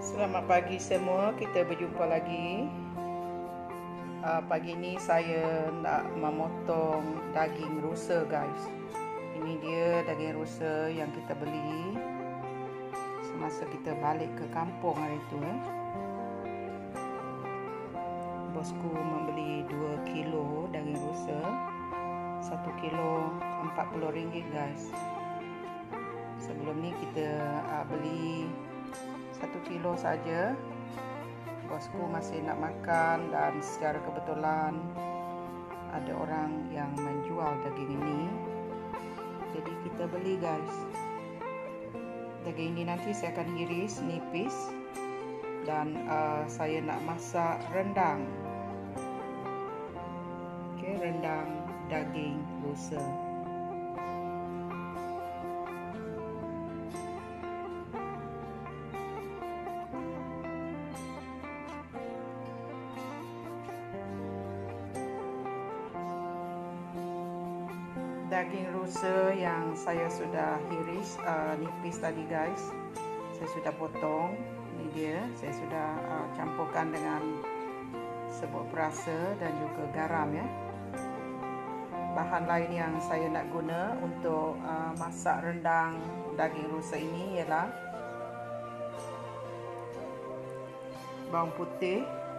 Selamat pagi semua, kita berjumpa lagi. Pagi ini saya nak memotong daging rusa guys. Ini dia daging rusa yang kita beli semasa kita balik ke kampung hari itu. Bosku membeli 2 kilo daging rusa, 1 kilo RM40 guys. Sebelum ni kita beli 1 kilo saja. Bosku masih nak makan dan secara kebetulan ada orang yang menjual daging ini, jadi kita beli guys. Daging ini nanti saya akan iris nipis dan saya nak masak rendang. Okey, rendang daging rusa. Daging rusa yang saya sudah iris nipis tadi guys, saya sudah potong. Ini dia, saya sudah campurkan dengan serbuk perasa dan juga garam ya. Bahan lain yang saya nak guna untuk masak rendang daging rusa ini ialah bawang putih,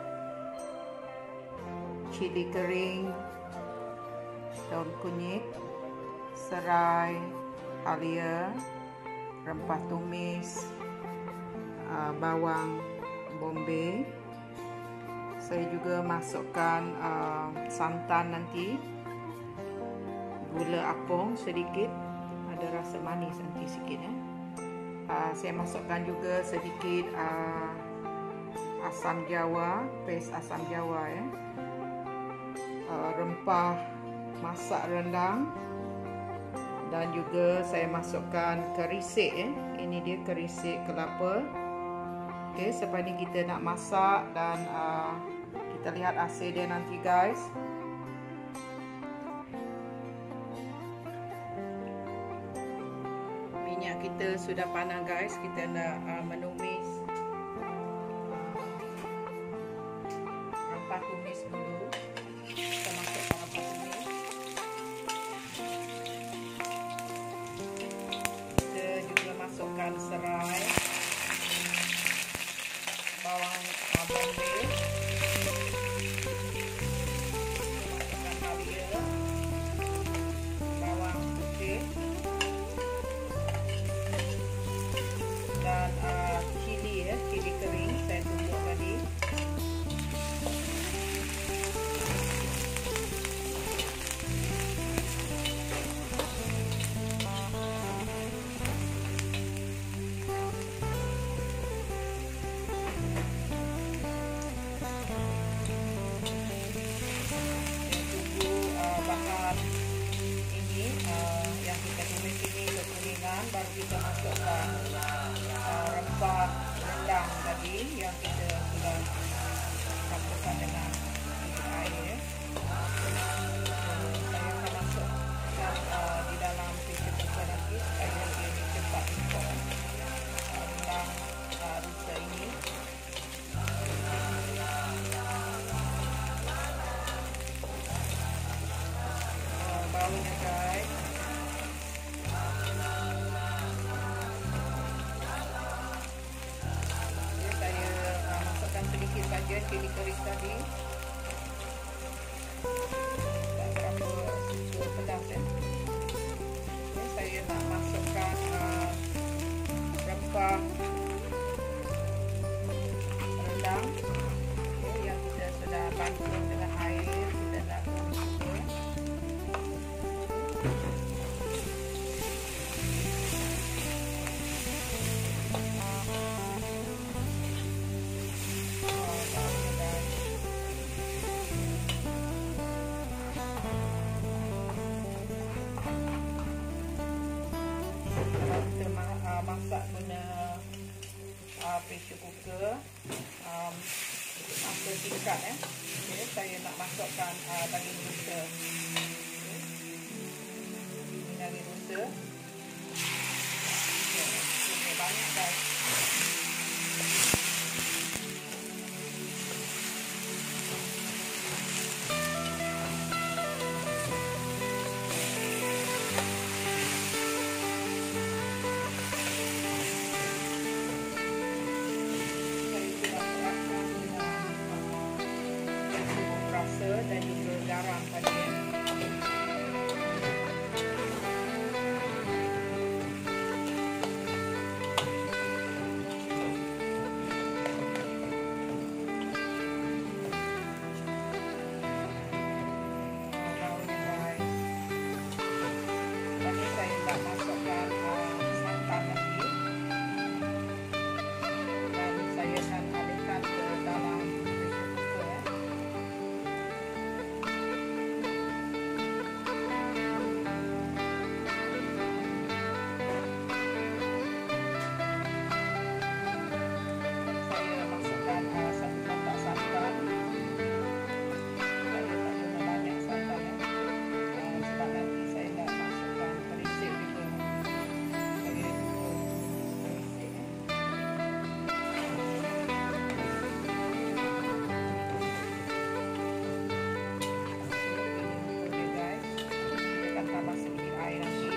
cili kering, daun kunyit, serai, halia, rempah tumis, bawang bombay. Saya juga masukkan santan nanti, gula apung sedikit, ada rasa manis nanti sikit ya. Saya masukkan juga sedikit asam jawa, paste asam jawa ya. Rempah masak rendang, dan juga saya masukkan kerisik ya. Ini dia kerisik kelapa. Okey, selepas ni kita nak masak dan kita lihat hasil dia nanti guys. Minyak kita sudah panas guys, kita nak menumis rempah tumis dulu. Kita masukkan rempah tumis. Kita juga masukkan serai, bawang bombay, masukkan halia, bawang putih, dan cili ya, cili kering saya tumbuk tadi. Yang kita tumis ini kekuningan, baru kita masukkan rempah rendang tadi yang kita sudah campurkan dengan air. Saya akan masukkan di dalam pressure cooker nanti supaya dia cepat untuk rendang rusa ini. Baunya guys, saya masukkan sedikit saja cili kering tadi, tak berapa susu pedas ya. Saya nak masukkan rempah rendang yang kita sudah bantuh dengan air, kita nak masak guna pressure cooker masa tingkat ya. Okay, saya nak masukkan daging rusa. Ini daging rusa. Okay, banyak guys. garam tadi ya. Tadi saya tak masukkan santan lagi, dan saya akan alihkan ke dalam pressure cooker ya. Saya masukkan satu kotak santan. Saya tak guna banyak santan ya, sebab nanti saya nak masukkan perisik juga. Saya perisik ya. Okey guys, kita akan tambah sedikit air nanti.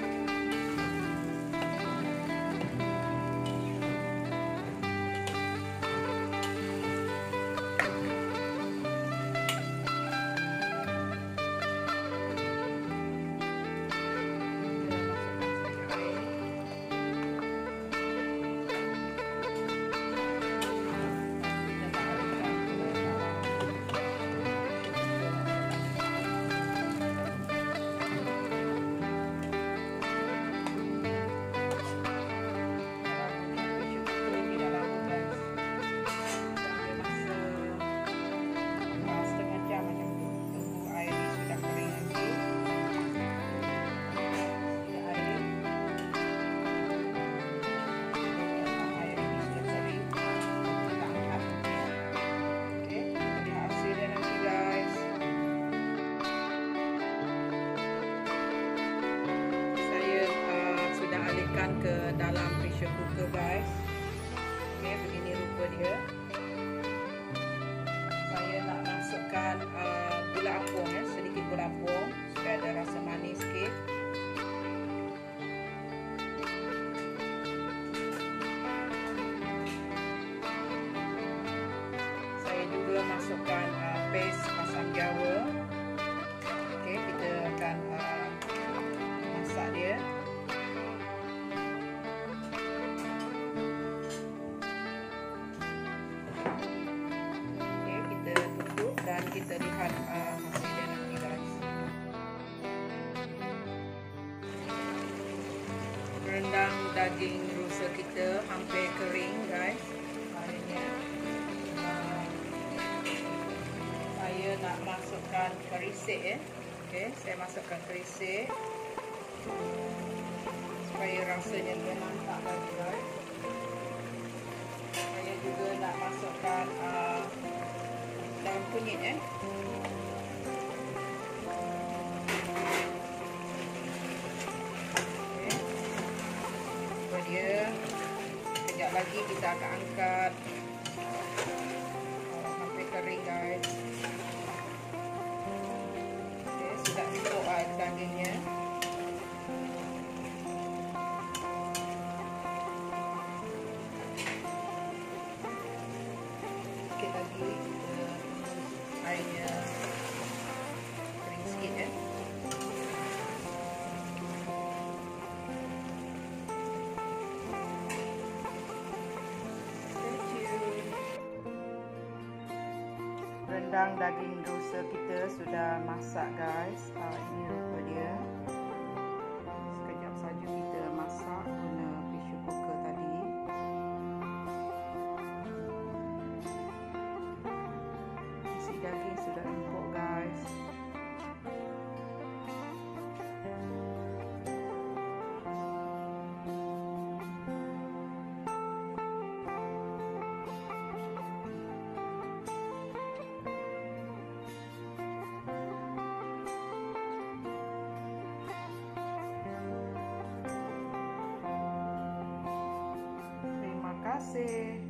Ke dalam pressure cooker guys. Okey, begini rupa dia. Saya nak masukkan gula apung ya, sedikit gula apung supaya ada rasa manis sikit. Saya juga masukkan paste asam jawa. Okey, kita akan masak dia. Dan kita lihat hasilnya nanti guys. Rendang daging rusa kita hampir kering guys. Akhirnya saya nak masukkan kerisik ya. Okey, saya masukkan kerisik supaya rasanya dia mantap lagi guys. Saya juga nak masukkan daun kunyit ya. Okay. So dia sekejap lagi kita akan angkat. Sampai kering guys. Okay, sudah cukup air dagingnya. Sikit lagi airnya kering sikit ya. Rendang daging rusa kita sudah masak guys. Ini rupa dia. Sekejap saja kita masak guna pressure cooker tadi. Isi daging sudah empuk guys. Terima kasih.